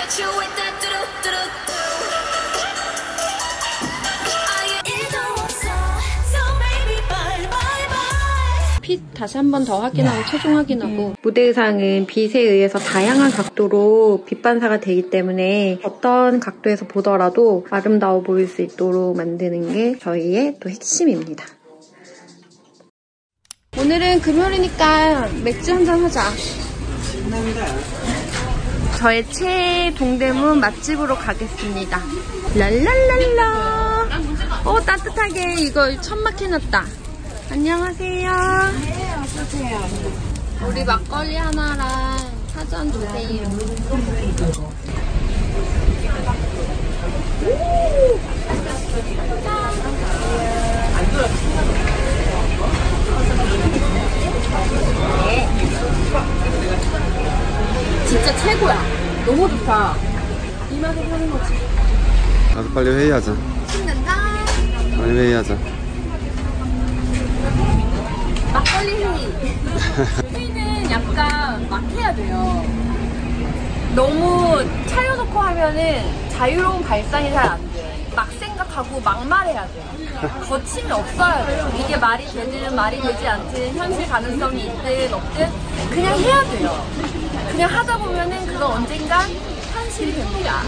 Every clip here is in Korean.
핏 다시 한 번 더 확인하고 최종 확인하고 무대 의상은 빛에 의해서 다양한 각도로 빛 반사가 되기 때문에 어떤 각도에서 보더라도 아름다워 보일 수 있도록 만드는 게 저희의 또 핵심입니다. 오늘은 금요일이니까 맥주 한잔 하자. 저의 최애 동대문 맛집으로 가겠습니다. 랄랄랄라. 따뜻하게 이거 천막 해놨다. 안녕하세요. 네, 어서오세요. 우리 막걸리 하나랑 사전 주세요. 진짜 최고야. 너무 좋다. 이 맛에 사는 거지. 나도 빨리 회의하자. 신난다. 빨리 회의하자. 막걸리 회의. 회의는 약간 막 해야 돼요. 너무 차려놓고 하면은 자유로운 발상이 잘 안 돼. 막 생각하고 막 말해야 돼. 거침이 없어야 돼요. 이게 말이 되든 말이 되지 않든 현실 가능성이 있든 없든 그냥 해야 돼요. 그냥 하다 보면은 그건 언젠간 현실이 됩니다.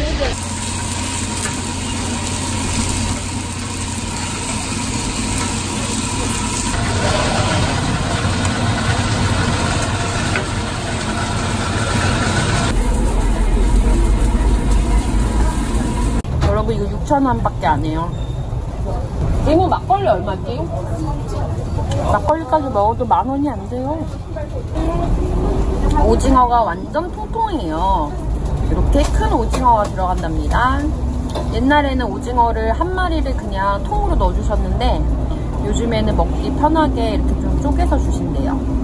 여러분 이거 6,000원밖에 안 해요. 이모 막걸리 얼마지? 막걸리까지 먹어도 10,000원이 안 돼요. 오징어가 완전 통통해요. 이렇게 큰 오징어가 들어간답니다. 옛날에는 오징어를 한 마리를 그냥 통으로 넣어주셨는데 요즘에는 먹기 편하게 이렇게 좀 쪼개서 주신대요.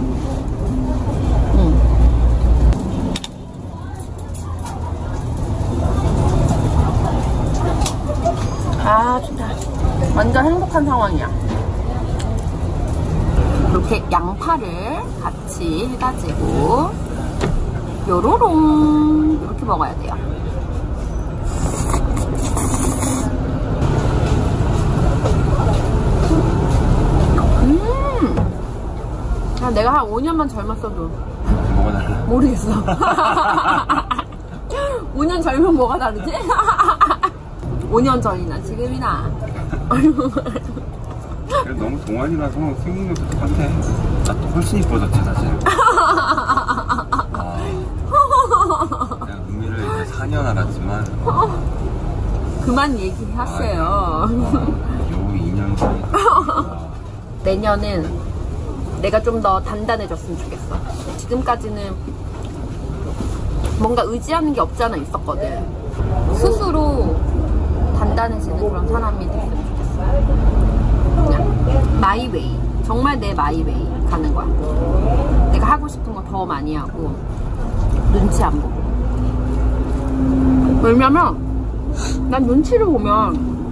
아 좋다. 완전 행복한 상황이야. 이렇게 양파를 같이 해가지고 요로롱 이렇게 먹어야 돼요. 내가 한 5년만 젊었어도 뭐가 달라? 모르겠어. 5년 젊으면 뭐가 다르지? 5년 전이나 지금이나. 너무 동안이라서 생긴것도 똑같아. 나 또 훨씬 이뻐졌지 사실. 내가 의미를 이제 4년 알았지만 그만 얘기하세요. 요 2년 전에 내년은 내가 좀 더 단단해졌으면 좋겠어. 지금까지는 뭔가 의지하는 게 없지 않아 있었거든. 스스로 단단해지는 그런 사람이 됐으면 좋겠어. 그냥 마이웨이, 정말 내 마이웨이 가는 거야. 내가 하고 싶은 거 더 많이 하고 눈치 안 보고. 왜냐면 난 눈치를 보면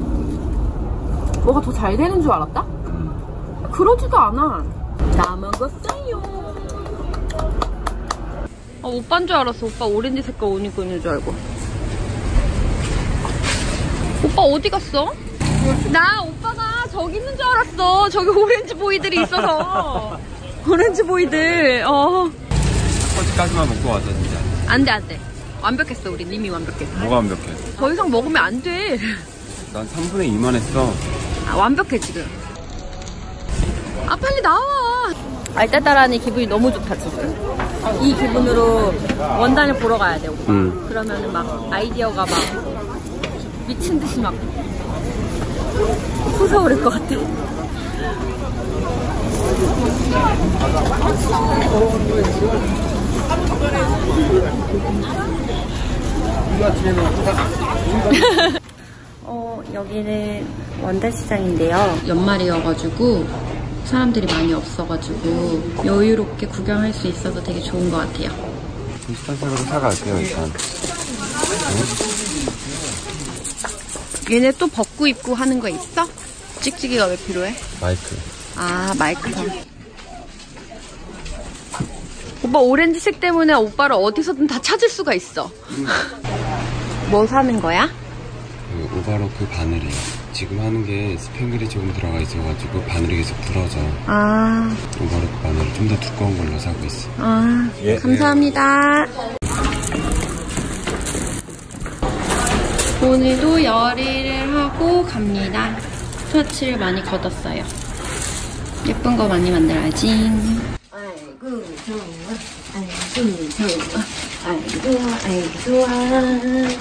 뭐가 더 잘 되는 줄 알았다? 그러지도 않아. 다 먹었어요. 오빠인 줄 알았어. 오빠 오렌지 색깔 옷 입고 있는 줄 알고. 오빠 어디 갔어? 나 오빠가 저기 있는 줄 알았어. 저기 오렌지 보이들이 있어서. 오렌지 보이들. 첫 번째까지만 먹고 와서 진짜. 안돼 안돼. 완벽했어. 우리 이미 완벽해. 뭐가 완벽해? 더 이상 먹으면 안 돼. 난 3분의 2만 했어. 완벽해 지금. 빨리 나와. 알딸딸하니 기분이 너무 좋다 지금. 이 기분으로 원단을 보러 가야 돼 오빠. 그러면은 막 아이디어가 막 미친 듯이 막 솟아오를 것 같아. 여기는 원달시장인데요. 연말이어가지고 사람들이 많이 없어가지고 여유롭게 구경할 수 있어서 되게 좋은 것 같아요. 비슷한색으로 사갈게요 일단. 얘네 또 벗고 입고 하는 거 있어? 찍찍이가 왜 필요해? 마이크. 아 마이크선. 오빠 오빠 오렌지색 때문에 오빠를 어디서든 다 찾을 수가 있어. 뭐 사는 거야? 오바로크 바늘이에요. 지금 하는 게 스팽글이 조금 들어가 있어가지고 바늘이 계속 부러져. 아. 오바로크 바늘 좀 더 두꺼운 걸로 사고 있어. 아. 예. 감사합니다. 오늘도 열일을 하고 갑니다. 스와치를 많이 걷었어요. 예쁜 거 많이 만들어야지. 아이고 좋아, 아이고 좋아, 아이고 아이고 좋아, 아이고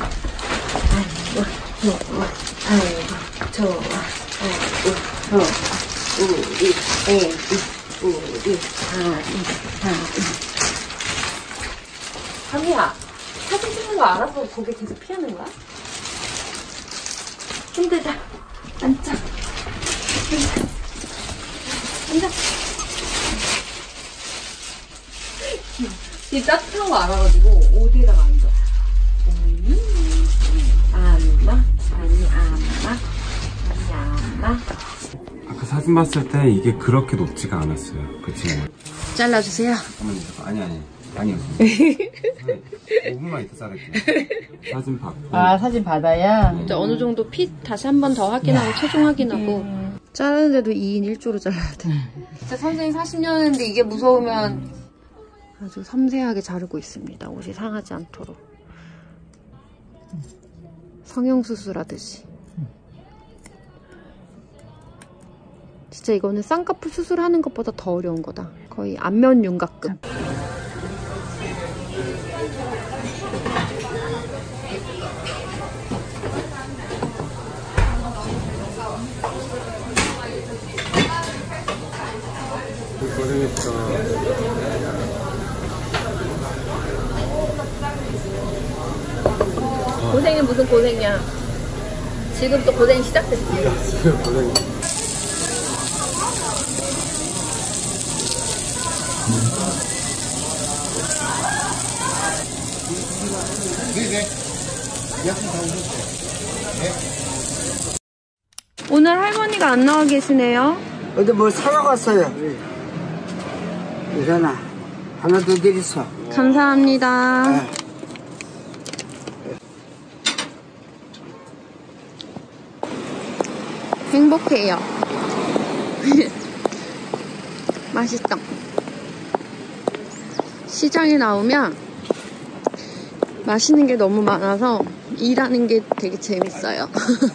좋아, 아이고 좋아, 아이고 좋아. 우리 애기, 우리 아이. 담이야, 사진 찍는 거 알아서 고개 계속 피하는 거야? 힘들다. 앉자. 앉아. 이 따뜻한 거 알아가지고 어디에다가 앉아. 안마, 아니 안마, 아니 안마. 아까 사진 봤을 때 이게 그렇게 높지가 않았어요. 그치? 잘라주세요. 아니. 아니요. 5분만 있다 자를게요. 사진 받고. 아 사진 받아야. 이제 어느 정도 핏 다시 한 번 더 확인하고 최종 확인하고. 자르는데도 2인 1조로 잘라야 돼. 진짜 선생님 40년 했는데 이게 무서우면 아주 섬세하게 자르고 있습니다. 옷이 상하지 않도록. 성형수술 하듯이. 진짜 이거는 쌍꺼풀 수술하는 것보다 더 어려운 거다. 거의 안면 윤곽급. 고생했어. 고생은 무슨 고생이야. 지금 또 고생이 시작됐지. 지금 고생. 오늘 할머니가 안 나와 계시네요. 어디 뭘 사러 갔어요. 일어나. 하나 더 드리소. 감사합니다. 네. 행복해요. 맛있어. 시장에 나오면 맛있는 게 너무 많아서 일하는 게 되게 재밌어요.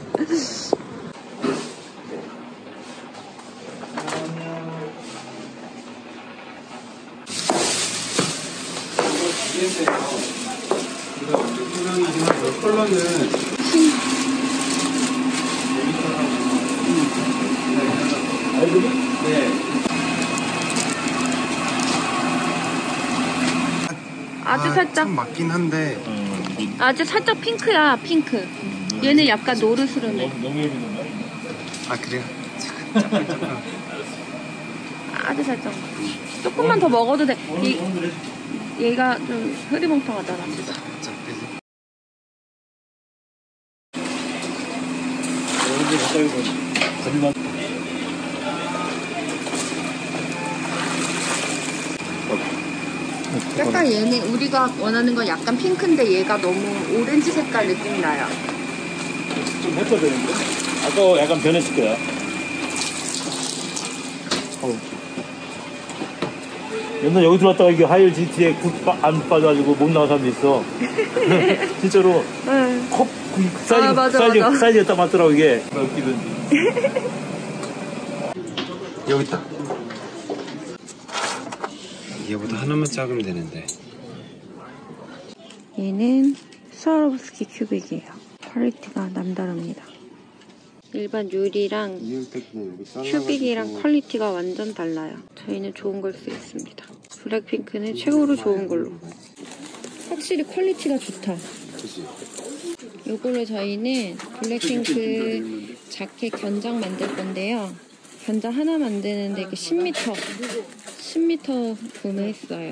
아주 살짝 맞긴 한데 아주 살짝 핑크야. 핑크. 얘는 약간 노르스름해. 아 그래요? 아주 살짝. 조금만 더 먹어도 돼. 얘가 좀 흐리멍텅하잖아. 약간 얘는 우리가 원하는 건 약간 핑크인데 얘가 너무 오렌지 색깔 느낌이 나요. 좀 했어야 되는데? 아까 약간 변했을 거야. 옛날 여기 들어왔다가 이게 하이힐 GT에 안 빠져가지고 못 나간 사람도 있어. 진짜로. 응. 컵, 맞아. 사이즈가 딱 맞더라고, 이게. 웃기던지. 여기 있다. 얘보다 하나만 작으면 되는데. 얘는 스와로브스키 큐빅이에요. 퀄리티가 남다릅니다. 일반 유리랑 큐빅이랑 퀄리티가 완전 달라요. 저희는 좋은 걸 쓰겠습니다. 블랙핑크는 최고로 좋은 걸로. 확실히 퀄리티가 좋다. 요거를 저희는 블랙핑크 자켓 견장 만들 건데요. 견장 하나 만드는데 이게 10m 구매했어요.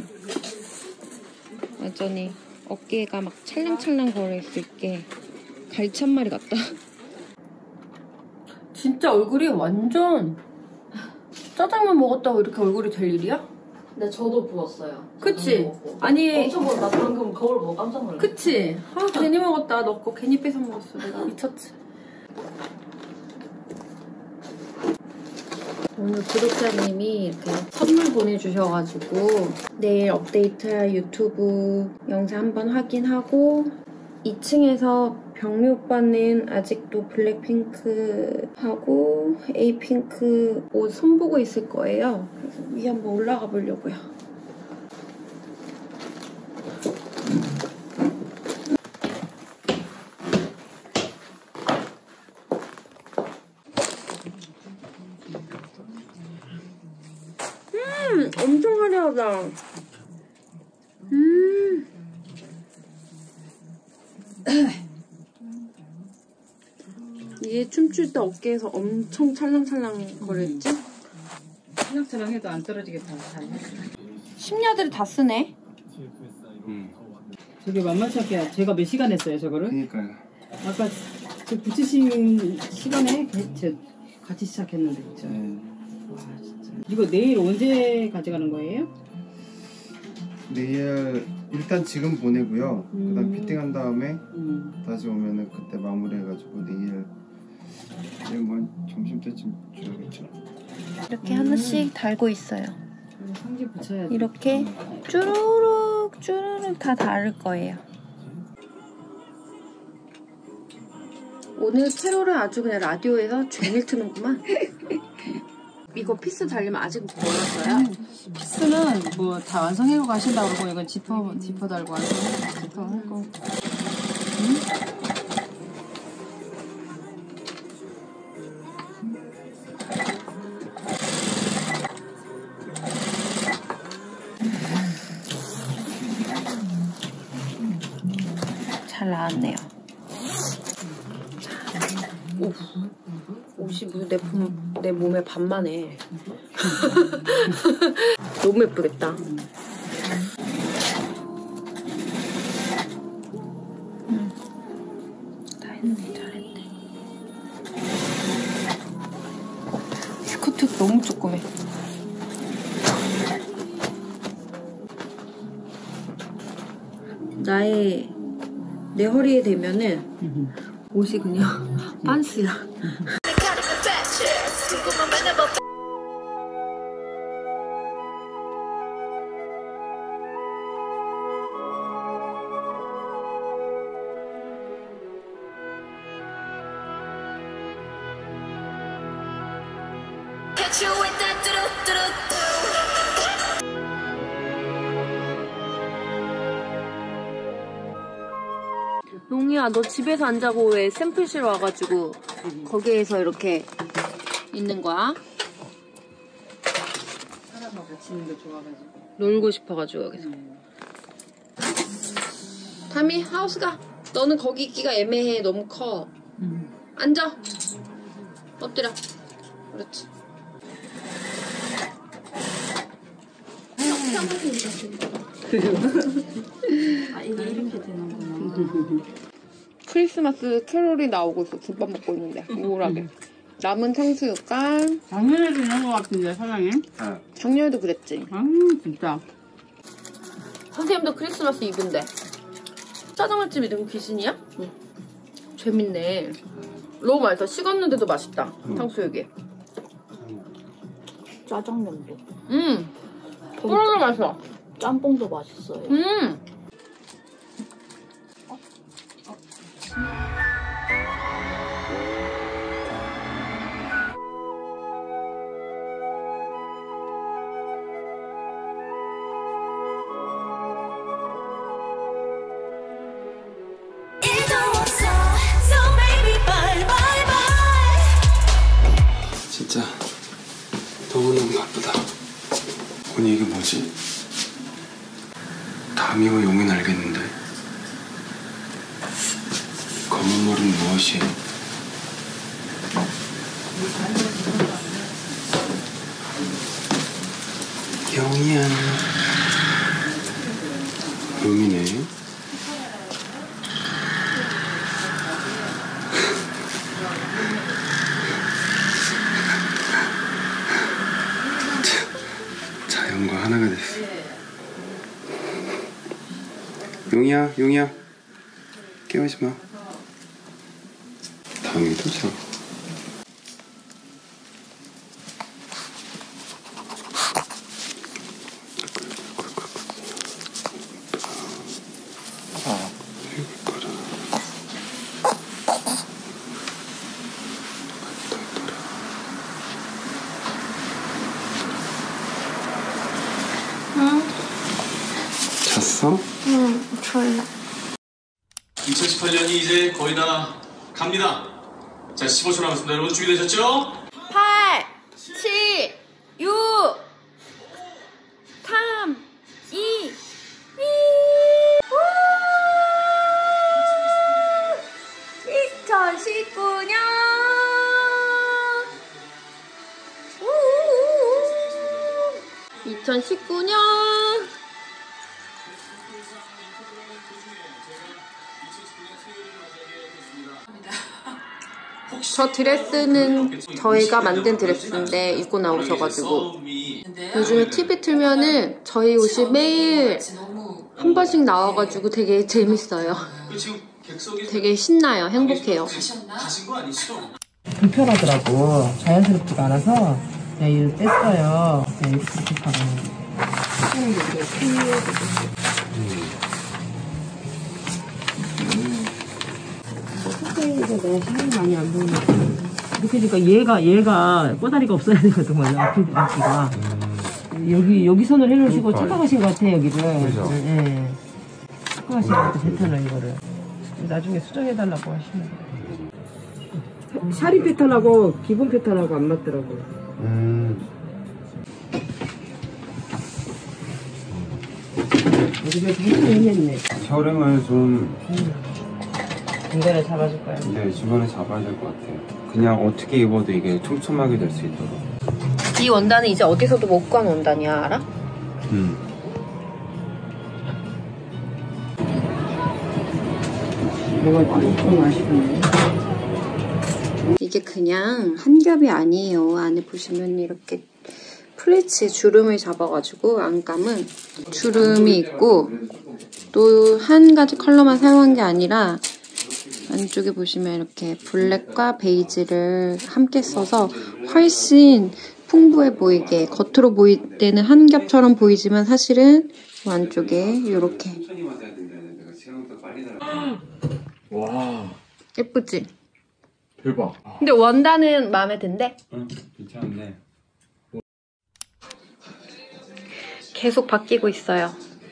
완전히 어깨가 막 찰랑찰랑 거릴 수 있게 갈치 한 마리 같다. 진짜 얼굴이 완전 짜장면 먹었다고 이렇게 얼굴이 될 일이야? 근데 저도 부었어요. 그치? 저도 먹고. 아니 엄청 부었어. 나 방금 거울 보고 깜짝 놀랐어. 그치? 아 괜히 먹었다. 너 거 괜히 뺏어 먹었어. 내가 미쳤지. 오늘 구독자님이 이렇게 선물 보내주셔가지고 내일 업데이트할 유튜브 영상 한번 확인하고 2층에서 병리 오빠는 아직도 블랙핑크하고 에이핑크 옷 손보고 있을 거예요. 그래서 위에 한번 올라가 보려고요. 엄청 화려하다. 이게 춤출 때 어깨에서 엄청 찰랑찰랑 거렸지? 찰랑찰랑 해도 안 떨어지겠다. 심야들이 다 쓰네. 저게 만만치 않게 제가 몇 시간 했어요, 저거를? 그러니까요. 아까 저 붙이신 시간에 같이 시작했는데, 그쵸? 와, 진짜. 이거 내일 언제 가져가는 거예요? 내일 일단 지금 보내고요. 그다음 피팅한 다음에 다시 오면은 그때 마무리해가지고 내일 뭐 점심 때쯤 줘야겠죠. 이렇게 하나씩 달고 있어요. 상지 붙여야 돼. 이렇게 쭈루룩 쭈루룩 다 다를 거예요. 오늘 캐롤은 아주 그냥 라디오에서 종일 트는구만. 이거 피스 달리면 아직 멀었어요? 피스는 뭐 다 완성해고 가신다고 그러고, 이건 지퍼 달고 완성해. 지퍼 할 거. 잘 나왔네요. 오, 옷이 무슨 내 몸에 반만 해. 너무 예쁘겠다. 다 했네, 잘했네. 스커트 너무 조그매. 내 허리에 대면은 옷이 그냥 빤스야. 용이야, 너 집에서 안 자고 왜 샘플실 와가지고 거기에서 이렇게 있는 거야? 사람하고 같이 있는 거 좋아가지고. 놀고 싶어가지고 여기서. 다미 하우스 가. 너는 거기 있기가 애매해. 너무 커. 앉아. 엎드려. 그렇지. 아, 이게 이렇게 되는구나. 크리스마스 캐롤이 나오고 있어. 김밥 먹고 있는데 우울하게. 남은 탕수육간. 작년에도 이런 거 같은데, 사장님? 작년에도 그랬지. 진짜. 선생님도 크리스마스 이브인데. 짜장면집이 누구 귀신이야? 응. 재밌네. 너무 맛있어. 식었는데도 맛있다. 탕수육이. 짜장면도. 뽀로로 맛있어. 짬뽕도 맛있어요. 진짜 너무너무 바쁘다. 오늘 이게 뭐지? 다미와 용은 알겠는데 검은 머리는 무엇이에요? 용이야. 용이네. 자연과 하나가 됐어. 용이야 깨우지 마. 당연히 도착. 잤어? 응, 졸려. 2018년이 이제 거의 다 갑니다. 자, 15초 남았습니다. 여러분 준비되셨죠? 8, 7, 6, 3, 2, 1. 2019년 2019년 저 드레스는 저희가 만든 드레스인데 입고 나오셔가지고 요즘에 TV 틀면은 저희 옷이 매일 한 번씩 나와가지고 되게 재밌어요. 되게 신나요. 행복해요. 불편하더라고. 자연스럽지가 않아서 그냥 이를 뺐어요. 그냥 이렇게 하고. 이게 내가 시간이 많이 안 보이니까 이렇게 되니까 얘가 꼬다리가 없어야 되거든. 앞뒤가 여기 손을 해놓으시고 착각하신 것 같아. 여기를 예. 착각하신 것 같아. 패턴을 이거를 나중에 수정해달라고 하시는 거예요. 샤리 패턴하고 기본 패턴하고 안 맞더라고요. 여기가 되게 했네. 혈행을 좀 중간에 잡아줄 거야. 네, 중간에 잡아야 될 것 같아요. 그냥 어떻게 입어도 이게 촘촘하게 될 수 있도록. 이 원단은 이제 어디서도 못 구한 원단이야, 알아? 내가 조금 아쉽네. 이게 그냥 한 겹이 아니에요. 안에 보시면 이렇게 플리츠 주름을 잡아가지고 안감은 주름이 있고 또 한 가지 컬러만 사용한 게 아니라 안쪽에 보시면 이렇게 블랙과 베이지를 함께 써서 훨씬 풍부해 보이게, 겉으로 보일 때는 한 겹처럼 보이지만 사실은 이 안쪽에 이렇게 와, 예쁘지? 대박. 근데 원단은 마음에 든대? 응, 괜찮은데. 계속 바뀌고 있어요.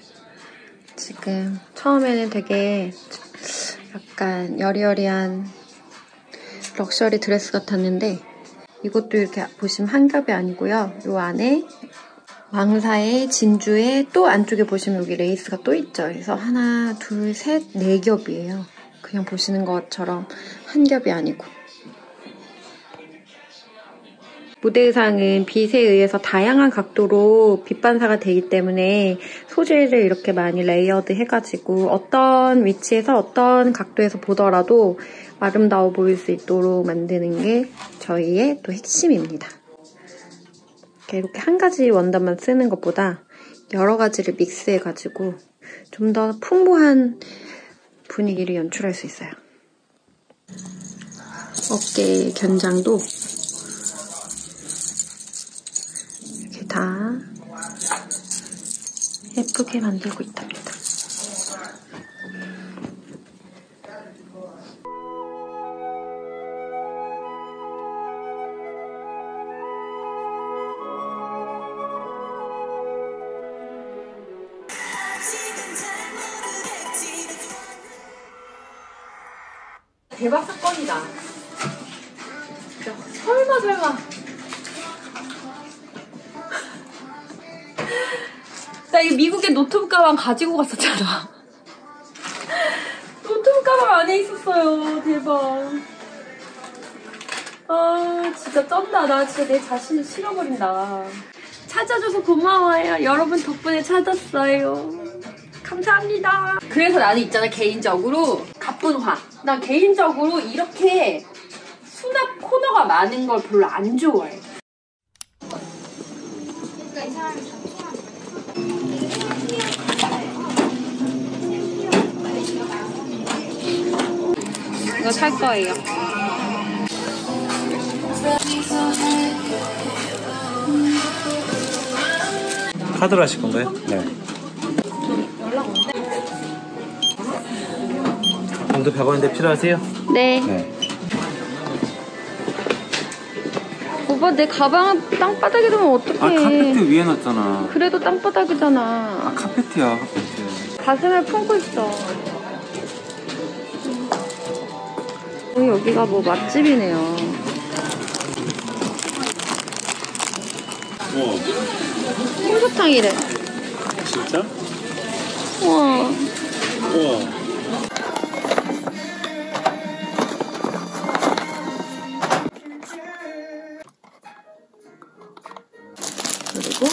지금 처음에는 되게 약간 여리여리한 럭셔리 드레스 같았는데 이것도 이렇게 보시면 한 겹이 아니고요. 이 안에 왕사의 진주에 또 안쪽에 보시면 여기 레이스가 또 있죠. 그래서 하나, 둘, 셋, 네 겹이에요. 그냥 보시는 것처럼 한 겹이 아니고. 무대 의상은 빛에 의해서 다양한 각도로 빛 반사가 되기 때문에 소재를 이렇게 많이 레이어드 해가지고 어떤 위치에서 어떤 각도에서 보더라도 아름다워 보일 수 있도록 만드는 게 저희의 또 핵심입니다. 이렇게 한 가지 원단만 쓰는 것보다 여러 가지를 믹스해가지고 좀 더 풍부한 분위기를 연출할 수 있어요. 어깨 견장도 이렇게 다 예쁘게 만들고 있답니다. 대박 사건이다. 진짜 설마. 나 이 미국에 노트북 가방 가지고 갔었잖아. 노트북 가방 안에 있었어요. 대박. 아 진짜 쩐다. 나 진짜 내 자신을 실어버린다. 찾아줘서 고마워요. 여러분 덕분에 찾았어요. 감사합니다. 그래서 나는 있잖아, 개인적으로 가뿐화. 나 개인적으로 이렇게 수납 코너가 많은 걸 별로 안 좋아해. 그러니까 이 사람이 이거 살 거예요. 카드로 하실 건가요? 네. 봉투 100원인데 필요하세요? 네. 네. 오빠 내 가방 땅바닥에 두면 어떡해. 아, 카페트 위에 놨잖아. 그래도 땅바닥이잖아. 아, 카페트야, 카페트. 가슴을 품고 있어. 여기가 뭐 맛집이네요. 우와. 홍소탕이래. 진짜? 우와. 우와. 그리고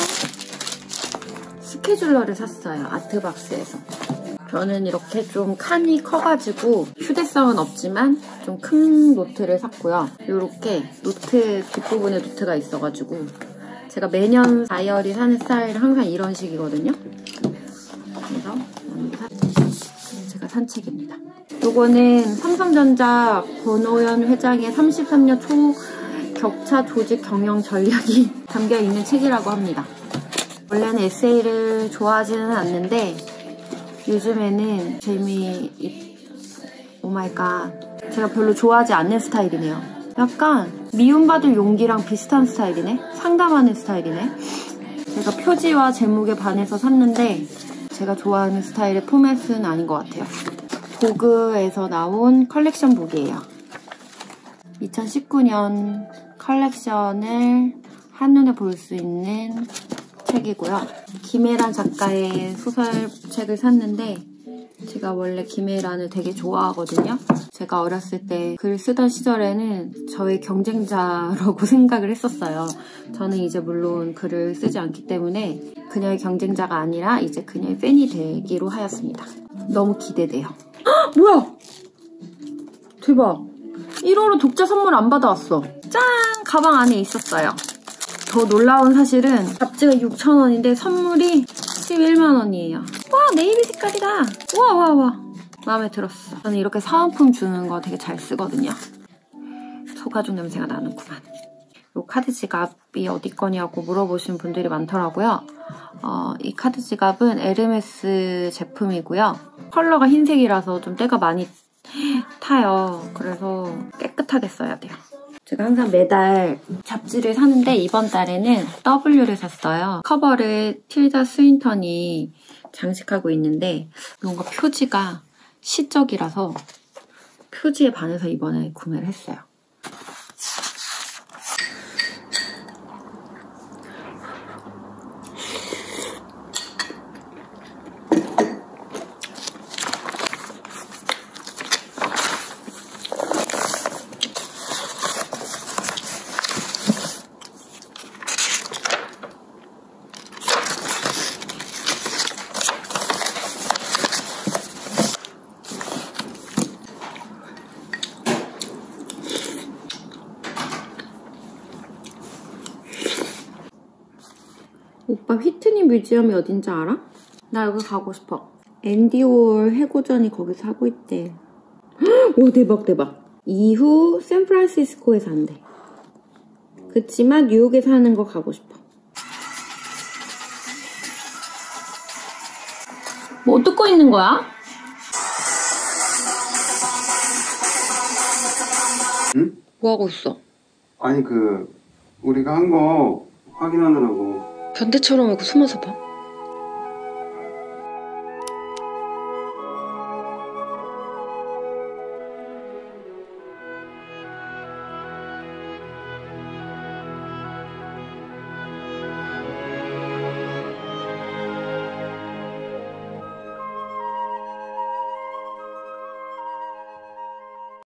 스케줄러를 샀어요. 아트박스에서. 저는 이렇게 좀 칸이 커가지고 휴대성은 없지만 좀 큰 노트를 샀고요. 이렇게 노트 뒷부분에 노트가 있어가지고 제가 매년 다이어리 사는 스타일은 항상 이런 식이거든요. 그래서 제가 산 책입니다. 요거는 삼성전자 권오현 회장의 33년 초격차 조직 경영 전략이 담겨있는 책이라고 합니다. 원래는 에세이를 좋아하지는 않는데 요즘에는 오마이갓 제가 별로 좋아하지 않는 스타일이네요. 약간 미움받을 용기랑 비슷한 스타일이네? 상담하는 스타일이네? 제가 표지와 제목에 반해서 샀는데 제가 좋아하는 스타일의 포맷은 아닌 것 같아요. 보그에서 나온 컬렉션 북이에요. 2019년 컬렉션을 한눈에 볼 수 있는 책이고요. 김혜란 작가의 소설책을 샀는데 제가 원래 김혜란을 되게 좋아하거든요. 제가 어렸을 때 글 쓰던 시절에는 저의 경쟁자라고 생각을 했었어요. 저는 이제 물론 글을 쓰지 않기 때문에 그녀의 경쟁자가 아니라 이제 그녀의 팬이 되기로 하였습니다. 너무 기대돼요. 헉, 뭐야! 대박! 1호로 독자 선물 안 받아왔어. 짠! 가방 안에 있었어요. 더 놀라운 사실은 잡지가 6,000원인데 선물이 11만원이에요. 와, 네이비 색깔이다. 와. 마음에 들었어. 저는 이렇게 사은품 주는 거 되게 잘 쓰거든요. 소가죽 냄새가 나는구만. 이 카드 지갑이 어디 거냐고 물어보시는 분들이 많더라고요. 이 카드 지갑은 에르메스 제품이고요. 컬러가 흰색이라서 좀 때가 많이 타요. 그래서 깨끗하게 써야 돼요. 제가 항상 매달 잡지를 사는데 이번 달에는 W를 샀어요. 커버를 틸다 스윈턴이 장식하고 있는데 뭔가 표지가 시적이라서 표지에 반해서 이번에 구매를 했어요. 오빠 휘트니 뮤지엄이 어딘지 알아? 나 여기 가고 싶어. 앤디 올 해고전이 거기서 하고 있대. 오 대박. 이후 샌프란시스코에서 한대. 그치만 뉴욕에서 하는 거 가고 싶어. 뭐 뜯고 있는 거야? 응? 뭐 하고 있어? 아니, 우리가 한 거 확인하느라고. 변태처럼 하고 숨어서 봐.